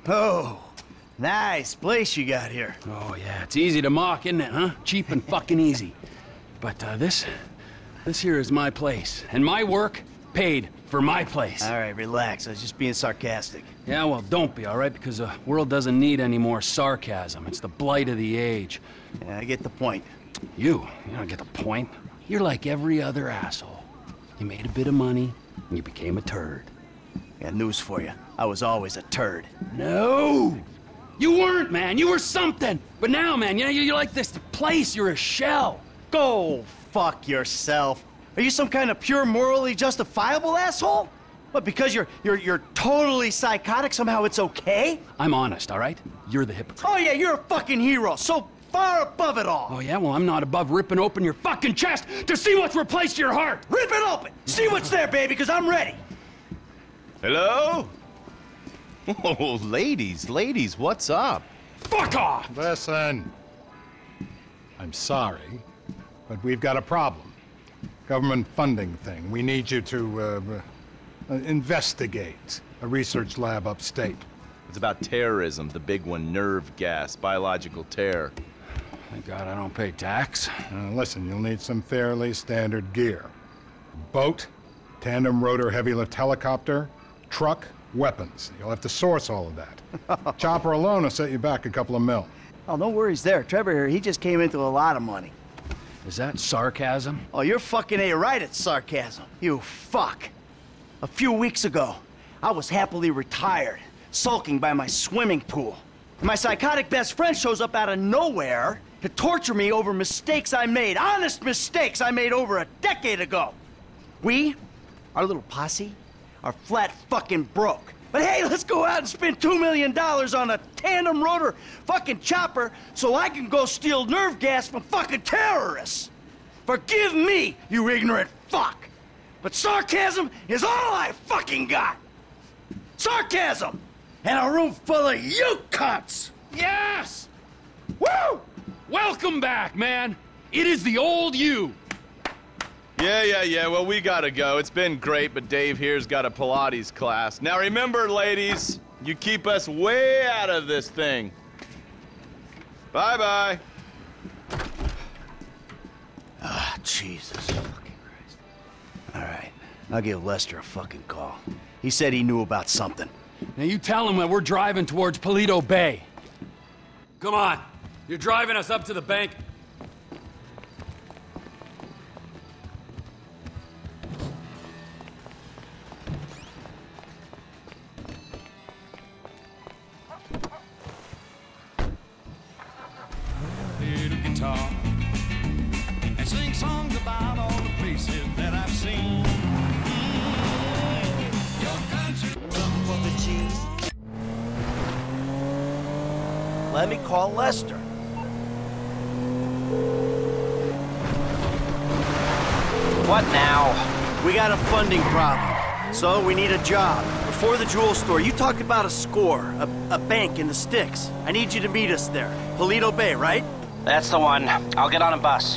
Oh, nice place you got here. Oh, yeah, it's easy to mock, isn't it, huh? Cheap and fucking easy. But, this here is my place. And my work paid for my place. All right, relax. I was just being sarcastic. Yeah, well, don't be, all right? Because the world doesn't need any more sarcasm. It's the blight of the age. Yeah, I get the point. You don't get the point. You're like every other asshole. You made a bit of money, and you became a turd. Got news for you. I was always a turd. No! You weren't, man. You were something. But now, man, you're like this place. You're a shell. Go fuck yourself. Are you some kind of pure morally justifiable asshole? What, because you're totally psychotic, somehow it's okay? I'm honest, all right? You're the hypocrite. Oh yeah, you're a fucking hero, so far above it all. Oh yeah? Well, I'm not above ripping open your fucking chest to see what's replaced your heart. Rip it open! See what's there, baby, because I'm ready. Hello? Oh, ladies, what's up? Fuck off! Listen. I'm sorry, but we've got a problem. Government funding thing. We need you to, investigate a research lab upstate. It's about terrorism, the big one, nerve gas, biological terror. Thank God I don't pay tax. Listen, you'll need some fairly standard gear. Boat, tandem rotor heavy lift helicopter, truck, weapons. You'll have to source all of that. Chopper alone will set you back a couple of mil. Oh, no worries there. Trevor here, he just came into a lot of money. Is that sarcasm? Oh, you're fucking right at sarcasm. You fuck. A few weeks ago, I was happily retired, sulking by my swimming pool. And my psychotic best friend shows up out of nowhere to torture me over mistakes I made, honest mistakes I made over a decade ago. Our little posse, are flat fucking broke. But hey, let's go out and spend $2 million on a tandem rotor fucking chopper so I can go steal nerve gas from fucking terrorists. Forgive me, you ignorant fuck. But sarcasm is all I fucking got. Sarcasm! And a room full of you cunts! Yes! Woo! Welcome back, man. It is the old you. Yeah, well, we gotta go. It's been great, but Dave here's got a Pilates class. Now remember, ladies, you keep us way out of this thing. Bye-bye. Ah, Jesus fucking Christ. All right, I'll give Lester a fucking call. He said he knew about something. Now you tell him that we're driving towards Paleto Bay. Come on. You're driving us up to the bank. And sing songs about all the places that I've seen. Your country, some for the cheese. Let me call Lester. What now? We got a funding problem, so we need a job. Before the jewel store, you talked about a score, a bank in the sticks. I need you to meet us there. Paleto Bay, right? That's the one. I'll get on a bus.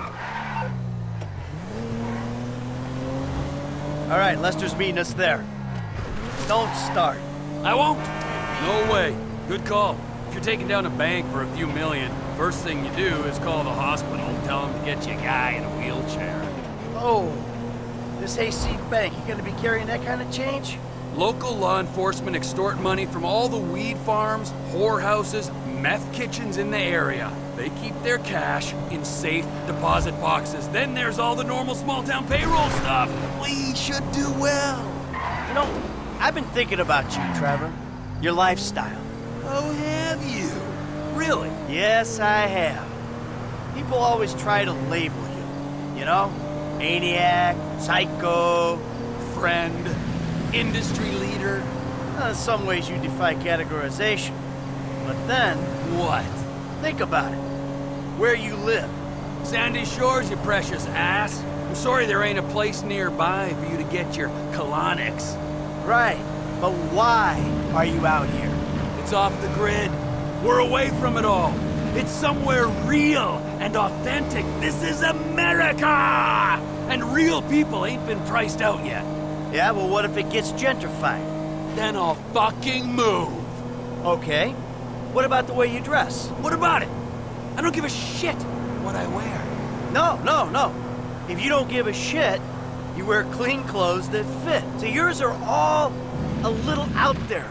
All right, Lester's meeting us there. Don't start. I won't. No way. Good call. If you're taking down a bank for a few million, first thing you do is call the hospital and tell them to get you a guy in a wheelchair. Oh, this hayseed bank, you gonna be carrying that kind of change? Local law enforcement extort money from all the weed farms, whorehouses, meth kitchens in the area. They keep their cash in safe deposit boxes. Then there's all the normal small-town payroll stuff. We should do well. You know, I've been thinking about you, Trevor. Your lifestyle. Oh, have you? Really? Yes, I have. People always try to label you. You know? Maniac, psycho, Friend, industry leader. in some ways you defy categorization. But then, What? think about it. Where you live. Sandy Shores, you precious ass. I'm sorry there ain't a place nearby for you to get your colonics. Right. But why are you out here? It's off the grid. We're away from it all. It's somewhere real and authentic. This is America! And real people ain't been priced out yet. Yeah, well, what if it gets gentrified? Then I'll fucking move. Okay. What about the way you dress? What about it? I don't give a shit what I wear. No. If you don't give a shit, you wear clean clothes that fit. So yours are all a little out there.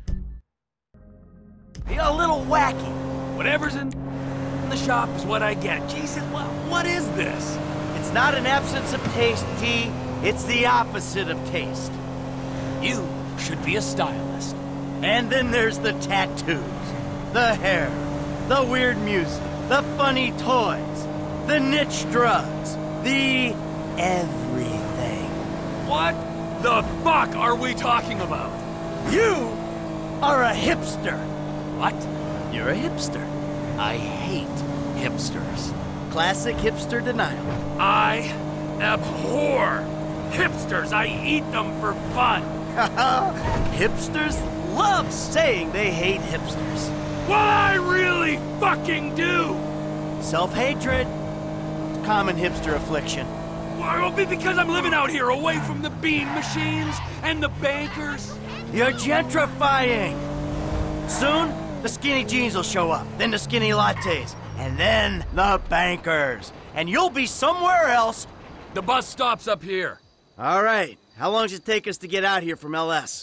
A little wacky. Whatever's in the shop is what I get. Jesus, what is this? It's not an absence of taste, T. It's the opposite of taste. You should be a stylist. And then there's the tattoos, the hair, the weird music, the funny toys, the niche drugs, the everything. What the fuck are we talking about? You are a hipster. What? You're a hipster. I hate hipsters. Classic hipster denial. I abhor hipsters. I eat them for fun. Hipsters love saying they hate hipsters. What I really fucking do. Self-hatred. Common hipster affliction. Well, because I'm living out here away from the bean machines and the bankers. You're gentrifying. Soon, the skinny jeans will show up, then the skinny lattes, and then the bankers. And you'll be somewhere else. The bus stops up here. All right. How long does it take us to get out here from LS?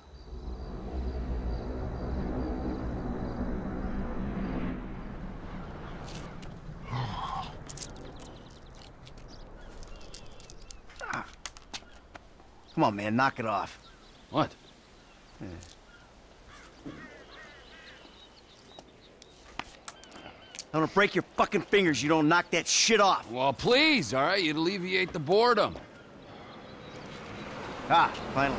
Come on, man, knock it off. What? I'm gonna break your fucking fingers. You don't knock that shit off. Well, please, all right? You'd alleviate the boredom. Ah, finally.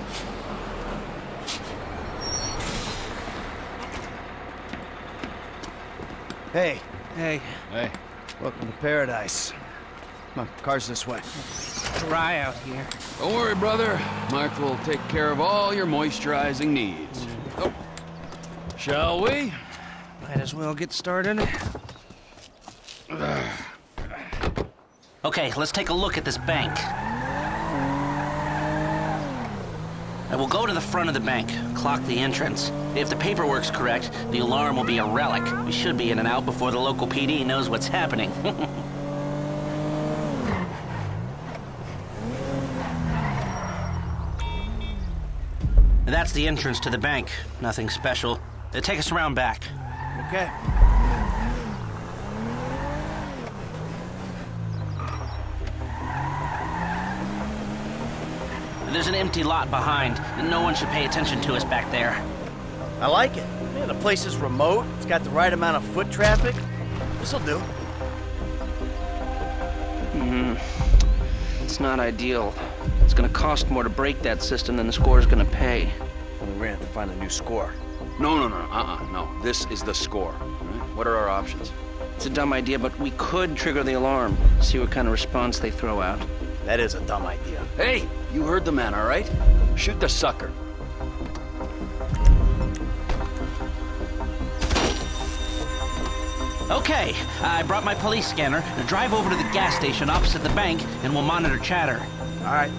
Hey. Hey. Welcome to paradise. Come on, car's this way. Dry out here. Don't worry, brother. Mark will take care of all your moisturizing needs. Oh. Shall we? Might as well get started. Okay, let's take a look at this bank. I will go to the front of the bank, clock the entrance. If the paperwork's correct, the alarm will be a relic. We should be in and out before the local PD knows what's happening. That's the entrance to the bank. Nothing special. Take us around back. Okay. There's an empty lot behind, and no one should pay attention to us back there. I like it. Yeah, the place is remote. It's got the right amount of foot traffic. This'll do. It's not ideal. It's gonna cost more to break that system than the score's gonna pay. We're gonna have to find a new score. No. This is the score. Right? What are our options? It's a dumb idea, but we could trigger the alarm. See what kind of response they throw out. That is a dumb idea. Hey, you heard the man, all right? Shoot the sucker. Okay, I brought my police scanner. Drive over to the gas station opposite the bank, and we'll monitor chatter. All right.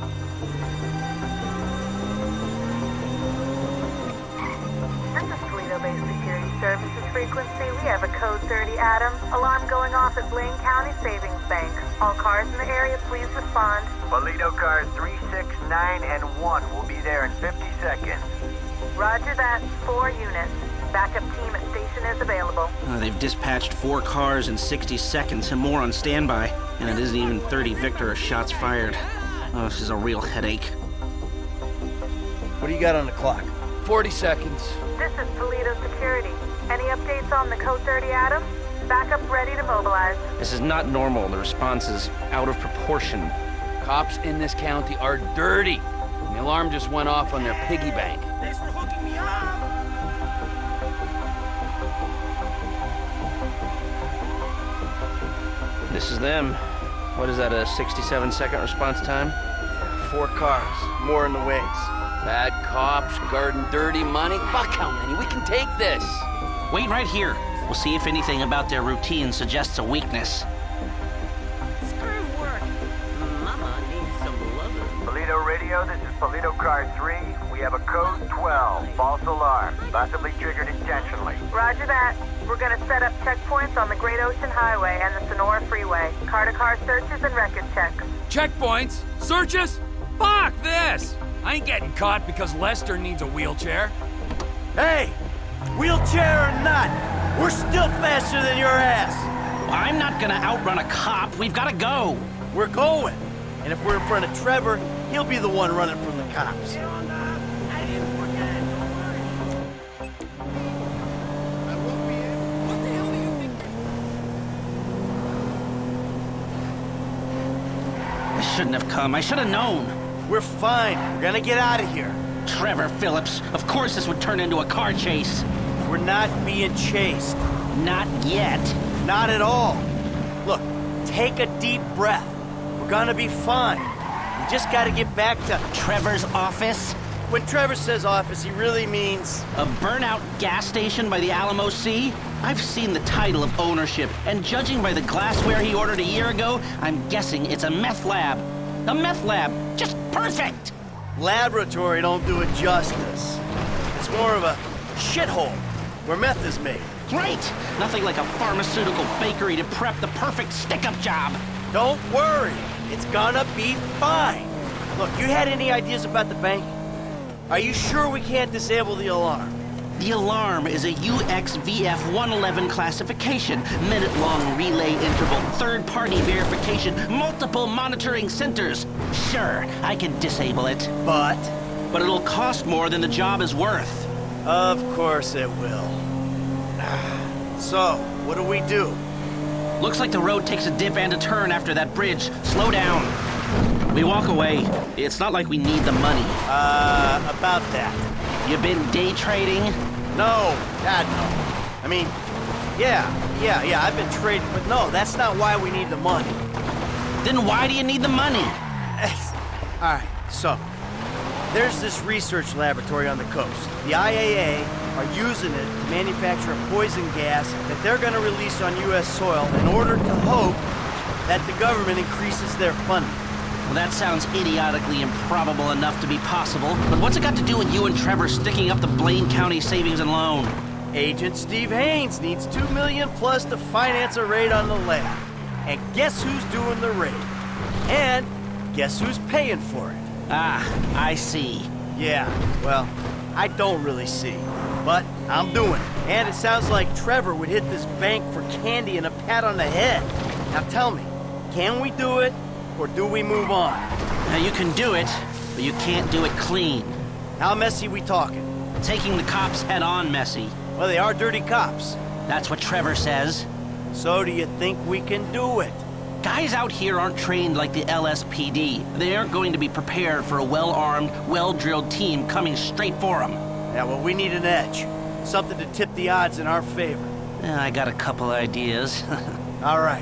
This is Toledo-based security services frequency. We have a code 30 Adam. Alarm going off at Blaine County Savings Bank. All cars in the area, please respond. Toledo cars 3, 6, 9, and 1 will be there in 50 seconds. Roger that. 4 units. Backup team at station is available. They've dispatched 4 cars in 60 seconds and more on standby. And it isn't even 30 Victor shots fired. Oh, this is a real headache. What do you got on the clock? 40 seconds. This is Toledo Security. Any updates on the code 30 Adam? Backup ready to mobilize. This is not normal. The response is out of proportion. Cops in this county are dirty. And the alarm just went off on their piggy bank. Thanks for hooking me up. This is them. What is that, a 67-second response time? 4 cars. More in the ways. Bad cops, guarding dirty money. Fuck how many? We can take this. Wait right here. We'll see if anything about their routine suggests a weakness. Toledo radio radio, this is Polito Car 3. We have a code 12, false alarm, possibly triggered intentionally. Roger that. We're gonna set up checkpoints on the Great Ocean Highway and the Sonora Freeway. Car-to-car searches and record checks. Checkpoints? Searches? Fuck this! I ain't getting caught because Lester needs a wheelchair. Hey, wheelchair or not, we're still faster than your ass. I'm not gonna outrun a cop. We've gotta go. We're going. And if we're in front of Trevor, he'll be the one running from the cops. I shouldn't have come. I should have known. We're fine. We're gonna get out of here. Trevor Phillips, of course this would turn into a car chase. We're not being chased. Not yet. Not at all. Look, take a deep breath. We're gonna be fine. We just gotta get back to Trevor's office? When Trevor says office, he really means... A burnout gas station by the Alamo Sea? I've seen the title of ownership, and judging by the glassware he ordered a year ago, I'm guessing it's a meth lab. A meth lab. Just perfect! Laboratory don't do it justice. It's more of a shithole where meth is made. Great! Nothing like a pharmaceutical bakery to prep the perfect stick-up job. Don't worry. It's gonna be fine. Look, you had any ideas about the bank? Are you sure we can't disable the alarm? The alarm is a UXVF 111 classification, minute-long relay interval, third-party verification, multiple monitoring centers. Sure, I can disable it. But it'll cost more than the job is worth. Of course it will. So, what do we do? Looks like the road takes a dip and a turn after that bridge. Slow down. We walk away. It's not like we need the money. About that. You been day trading? No, God, no. I mean, yeah, I've been trading, but no, that's not why we need the money. Then why do you need the money? All right, so, there's this research laboratory on the coast. The IAA are using it to manufacture a poison gas that they're gonna release on U.S. soil in order to hope that the government increases their funding. Well, that sounds idiotically improbable enough to be possible, but what's it got to do with you and Trevor sticking up the Blaine County Savings and Loan? Agent Steve Haynes needs $2 million plus to finance a raid on the lab. And guess who's doing the raid? And guess who's paying for it? Ah, I see. Yeah, well, I don't really see, but I'm doing it. And it sounds like Trevor would hit this bank for candy and a pat on the head. Now tell me, can we do it? Or do we move on? Now, you can do it, but you can't do it clean. How messy we talking? Taking the cops head-on messy. Well, they are dirty cops. That's what Trevor says. So do you think we can do it? Guys out here aren't trained like the LSPD. They aren't going to be prepared for a well-armed, well-drilled team coming straight for them. Yeah, well, we need an edge. Something to tip the odds in our favor. I got a couple ideas. All right.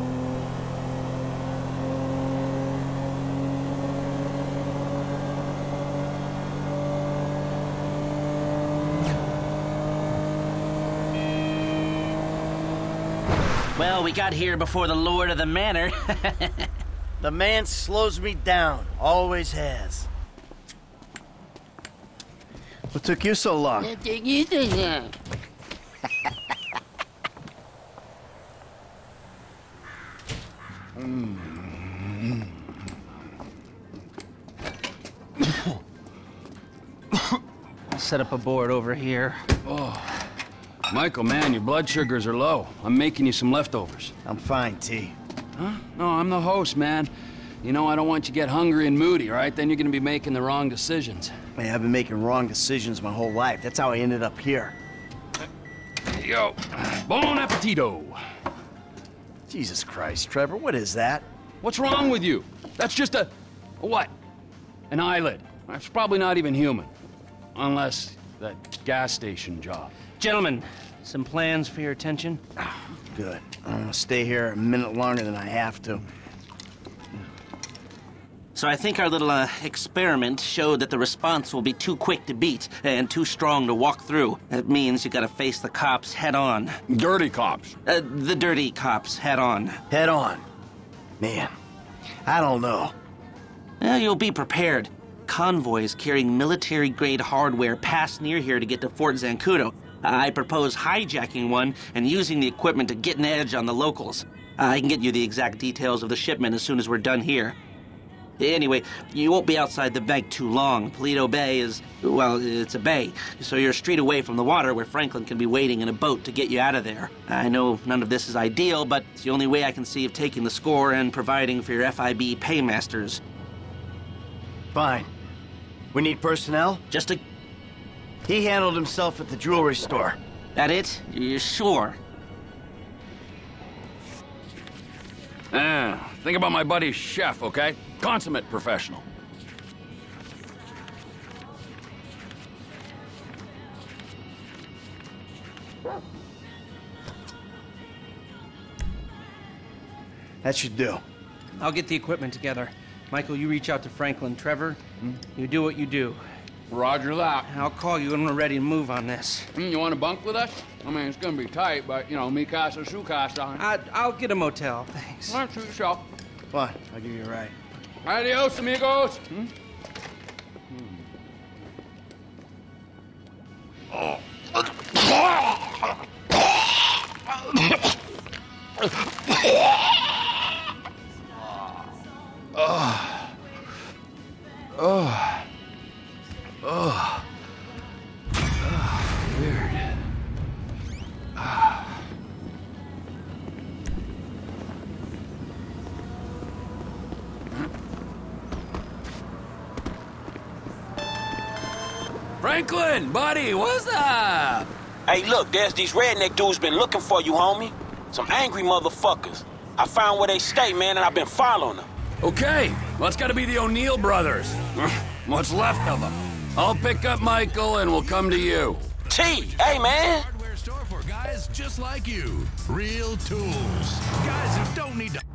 Well, we got here before the Lord of the Manor. The man slows me down. Always has. What took you so long? Set up a board over here. Oh. Michael, man, your blood sugars are low. I'm making you some leftovers. I'm fine, T. Huh? No, I'm the host, man. You know, I don't want you to get hungry and moody, right? Then you're gonna be making the wrong decisions. Man, I've been making wrong decisions my whole life. That's how I ended up here. Here you go. Bon appetito. Jesus Christ, Trevor, what is that? What's wrong with you? That's just a what? An eyelid. That's probably not even human. Unless that gas station job. Gentlemen, some plans for your attention? Good. I'm gonna stay here a minute longer than I have to. So I think our little experiment showed that the response will be too quick to beat and too strong to walk through. That means you gotta face the cops head on. Dirty cops. The dirty cops head on. Head on. Man, I don't know. You'll be prepared. convoys carrying military-grade hardware pass near here to get to Fort Zancudo. I propose hijacking one and using the equipment to get an edge on the locals. I can get you the exact details of the shipment as soon as we're done here. Anyway, you won't be outside the bank too long. Paleto Bay is, well, it's a bay, so you're a street away from the water where Franklin can be waiting in a boat to get you out of there. I know none of this is ideal, but it's the only way I can see of taking the score and providing for your FIB paymasters. Fine. We need personnel? Just a... He handled himself at the jewelry store. That it? You're sure? Think about my buddy Chef, okay? Consummate professional. That should do. I'll get the equipment together. Michael, you reach out to Franklin. Trevor, you do what you do. Roger that. I'll call you when we're ready to move on this. You want to bunk with us? I mean, it's gonna be tight, but, you know, mi casa, su casa. I'll get a motel, thanks. All right, suit yourself. Fine, I'll give you a ride. Adios, amigos. Franklin, buddy, what's up? Hey, look, there's these redneck dudes been looking for you, homie. Some angry motherfuckers. I found where they stay, man, and I've been following them. Okay, well, it's gotta be the O'Neill brothers. What's left of them. I'll pick up Michael and we'll come to you. T, hey, man. Hardware store for guys just like you. Real tools. Guys who don't need to...